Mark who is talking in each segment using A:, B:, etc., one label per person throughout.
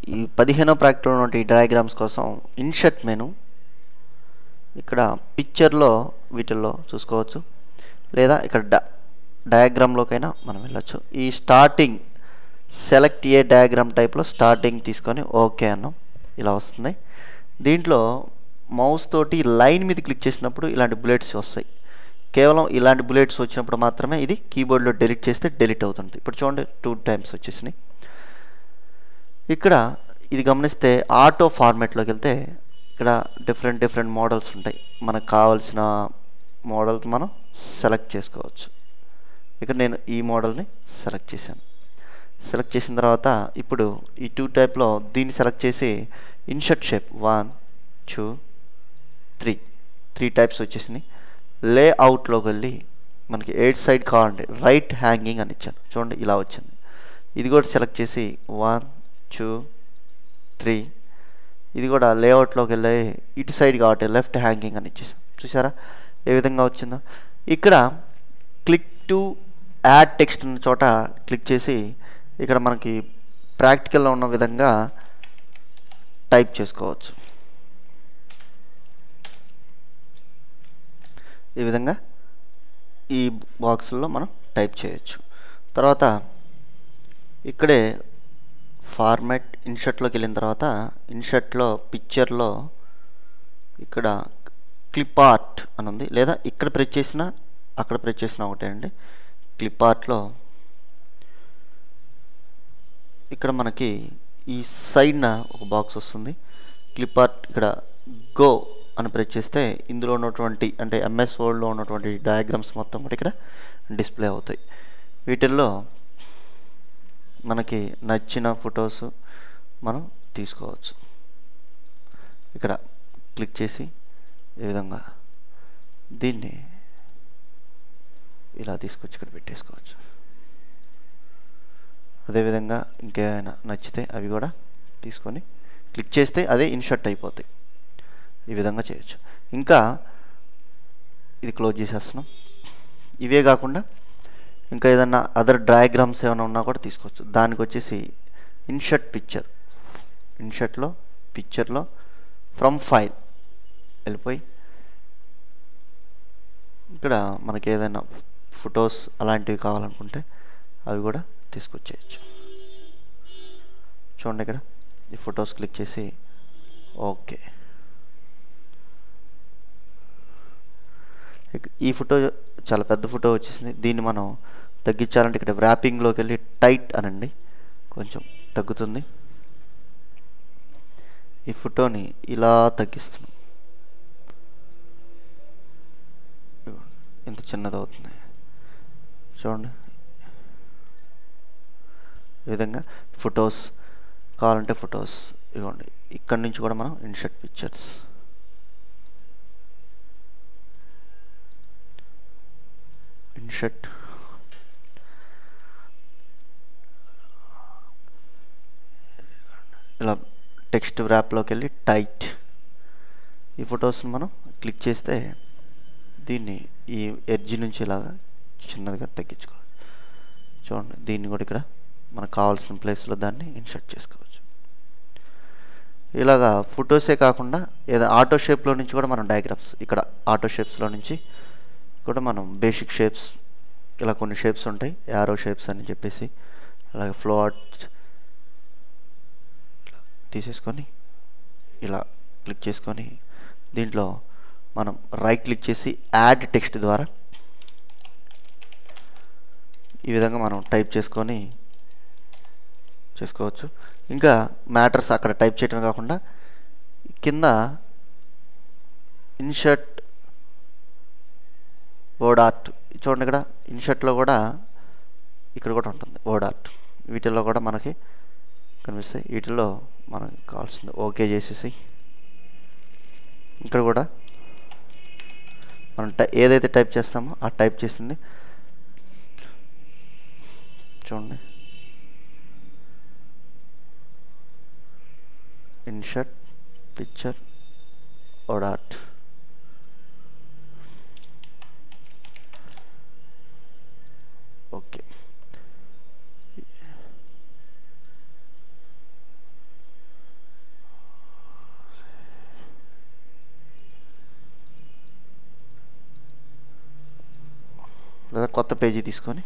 A: ఈ 15వ ప్రాక్టీలో ఉన్న ఈ డయాగ్రామ్స్ కోసం ఇన్షర్ట్ మెను ఇక్కడ పిక్చర్లో వీటిల్లో చూసుకోవచ్చు, లేదా ఇక్కడ డయాగ్రామ్లోకైనా మనం వెళ్ళచ్చు. ఈ స్టార్టింగ్ సెలెక్ట్ ఏ డయాగ్రామ్ టైప్లో స్టార్టింగ్ తీసుకొని ఓకే అన్నాం, ఇలా వస్తుంది. దీంట్లో మౌస్ తోటి లైన్ మీద క్లిక్ చేసినప్పుడు ఇలాంటి బుల్లెట్స్ వస్తాయి. కేవలం ఇలాంటి బుల్లెట్స్ వచ్చినప్పుడు మాత్రమే ఇది కీబోర్డ్లో డెలీట్ చేస్తే డెలీట్ అవుతుంది. ఇప్పుడు చూడండి 2 టైమ్స్ వచ్చేసినాయి. ఇక్కడ ఇది గమనిస్తే ఆటో ఫార్మాట్లోకి వెళ్తే ఇక్కడ డిఫరెంట్ మోడల్స్ ఉంటాయి. మనకు కావాల్సిన మోడల్ మనం సెలెక్ట్ చేసుకోవచ్చు. ఇక్కడ నేను ఈ మోడల్ని సెలెక్ట్ చేశాను. సెలెక్ట్ చేసిన తర్వాత ఇప్పుడు ఈ 2 టైప్లో దీన్ని సెలెక్ట్ చేసి ఇన్షర్ట్ షేప్ 1 2 3 టైప్స్ వచ్చేసినాయి. లేఅవుట్లోకి వెళ్ళి మనకి 8 సైడ్ కావాలండి, రైట్ హ్యాంగింగ్ అని ఇచ్చాను. చూడండి ఇలా వచ్చింది. ఇది కూడా సెలెక్ట్ చేసి 1 2 3 ఇది కూడా లేఅవుట్లోకి వెళ్ళి ఇటు సైడ్ కాబట్టి లెఫ్ట్ హ్యాంగింగ్ అని ఇచ్చేసాం. చూసారా ఏ విధంగా వచ్చిందో. ఇక్కడ క్లిక్ టు యాడ్ టెక్స్ట్ ఉన్న చోట క్లిక్ చేసి ఇక్కడ మనకి ప్రాక్టికల్లో ఉన్న విధంగా టైప్ చేసుకోవచ్చు. ఈ విధంగా ఈ బాక్సుల్లో మనం టైప్ చేయొచ్చు. తర్వాత ఇక్కడే ఫార్మాట్ ఇన్షర్ట్లోకి వెళ్ళిన తర్వాత ఇన్షర్ట్లో పిక్చర్లో ఇక్కడ క్లిప్ ఆర్ట్ అని ఉంది, లేదా ఇక్కడ ప్రెస్ చేసినా అక్కడ ప్రెస్ చేసినా ఒకటే అండి. క్లిప్ ఆర్ట్లో ఇక్కడ మనకి ఈ సైడ్న ఒక బాక్స్ వస్తుంది. క్లిప్ ఆర్ట్ ఇక్కడ గో అని ప్రెస్ చేస్తే ఇందులో ఉన్నటువంటి అంటే ఎంఎస్ వర్డ్లో ఉన్నటువంటి డయాగ్రామ్స్ మొత్తం కూడా ఇక్కడ డిస్ప్లే అవుతాయి. వీటిల్లో మనకి నచ్చిన ఫొటోస్ మనం తీసుకోవచ్చు. ఇక్కడ క్లిక్ చేసి ఈ విధంగా దీన్ని ఇలా తీసుకొచ్చి ఇక్కడ పెట్టేసుకోవచ్చు. అదేవిధంగా ఇంకేమైనా నచ్చితే అవి కూడా తీసుకొని క్లిక్ చేస్తే అదే ఇన్షర్ట్ అయిపోతాయి. ఈ విధంగా చేయొచ్చు. ఇంకా ఇది క్లోజ్ చేసేస్తున్నాం. ఇవే కాకుండా ఇంకా ఏదన్నా అదర్ డయాగ్రామ్స్ ఏమైనా ఉన్నా కూడా తీసుకోవచ్చు. దానికి వచ్చేసి ఇన్షర్ట్ పిక్చర్, ఇన్షర్ట్లో పిక్చర్లో ఫ్రమ్ ఫైల్ వెళ్ళిపోయి ఇక్కడ మనకి ఏదైనా ఫొటోస్ అలాంటివి కావాలనుకుంటే అవి కూడా తీసుకొచ్చేయచ్చు. చూడండి ఇక్కడ ఈ ఫొటోస్ క్లిక్ చేసి ఓకే. ఈ ఫోటో చాలా పెద్ద ఫోటో వచ్చేసింది. దీన్ని మనం తగ్గించాలంటే ఇక్కడ ర్యాపింగ్లోకి వెళ్ళి టైట్ అనండి, కొంచెం తగ్గుతుంది. ఈ ఫోటోని ఇలా తగ్గిస్తున్నాం, ఇంత చిన్నది అవుతుంది. చూడండి ఈ విధంగా ఫొటోస్ కావాలంటే ఫొటోస్ ఇవ్వండి. ఇక్కడి నుంచి కూడా మనం ఇన్షర్ట్ పిక్చర్స్ ఇన్షర్ట్ ఇలా టెక్స్ట్ ర్యాప్లోకి వెళ్ళి టైట్ ఈ ఫొటోస్ని మనం క్లిక్ చేస్తే దీన్ని ఈ ఎడ్జ్ నుంచి ఇలాగా చిన్నదిగా తగ్గించుకోవాలి. చూడండి దీన్ని కూడా ఇక్కడ మనకు కావాల్సిన ప్లేస్లో దాన్ని ఇన్షర్ట్ చేసుకోవచ్చు. ఇలాగా ఫొటోసే కాకుండా ఏదో ఆటో షేప్లో నుంచి కూడా మనం డయాగ్రామ్స్ ఇక్కడ ఆటో షేప్స్లో నుంచి కూడా మనం బేసిక్ షేప్స్ ఇలా కొన్ని షేప్స్ ఉంటాయి, యారో షేప్స్ అని చెప్పేసి అలాగే ఫ్లో ఆర్ట్ తీసేసుకొని ఇలా క్లిక్ చేసుకొని దీంట్లో మనం రైట్ క్లిక్ చేసి యాడ్ టెక్స్ట్ ద్వారా ఈ విధంగా మనం టైప్ చేసుకొని చేసుకోవచ్చు. ఇంకా మ్యాటర్స్ అక్కడ టైప్ చేయడం కాకుండా కింద ఇన్షర్ట్ వర్డ్ ఆర్ట్ చూడండి, ఇక్కడ ఇన్షర్ట్లో కూడా ఇక్కడ కూడా ఉంటుంది వర్డ్ ఆర్ట్. వీటిల్లో కూడా మనకి కనిపిస్తాయి. వీటిల్లో మనకి కావాల్సింది ఓకే చేసేసి ఇక్కడ కూడా మనం ఏదైతే టైప్ చేస్తామో ఆ టైప్ చేసింది చూడండి. Insert picture word art okay. కొత్త పేజీ తీసుకొని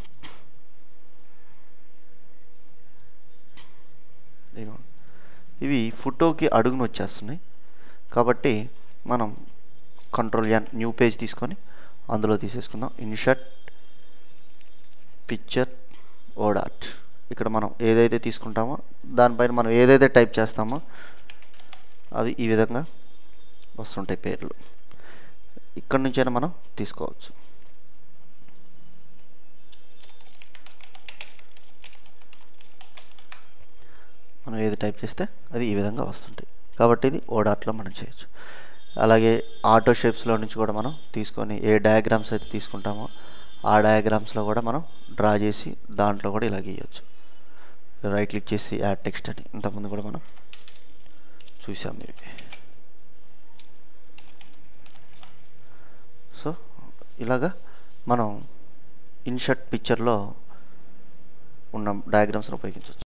A: ఇవి ఫోటోకి అడుగును వచ్చేస్తున్నాయి కాబట్టి మనం Ctrl+N న్యూ పేజ్ తీసుకొని అందులో తీసేసుకుందాం. ఇన్సర్ట్ పిక్చర్ ఓడాట్. ఇక్కడ మనం ఏదైతే తీసుకుంటామో దానిపైన మనం ఏదైతే టైప్ చేస్తామో అవి ఈ విధంగా వస్తుంటాయి పేర్లు. ఇక్కడ నుంచైనా మనం తీసుకోవచ్చు. మనం ఏది టైప్ చేస్తే అది ఈ విధంగా వస్తుంటాయి కాబట్టి ఇది ఓడాట్లో మనం చేయొచ్చు. అలాగే ఆటో షేప్స్లో నుంచి కూడా మనం తీసుకొని ఏ డయాగ్రామ్స్ అయితే తీసుకుంటామో ఆ డయాగ్రామ్స్లో కూడా మనం డ్రా చేసి దాంట్లో కూడా ఇలా గీయచ్చు. రైట్ క్లిక్ చేసి యాడ్ టెక్స్ట్ అని ఇంతకుముందు కూడా మనం చూసాం ఇవి. సో ఇలాగా మనం ఇన్సర్ట్ పిక్చర్లో ఉన్న డయాగ్రామ్స్ని ఉపయోగించవచ్చు.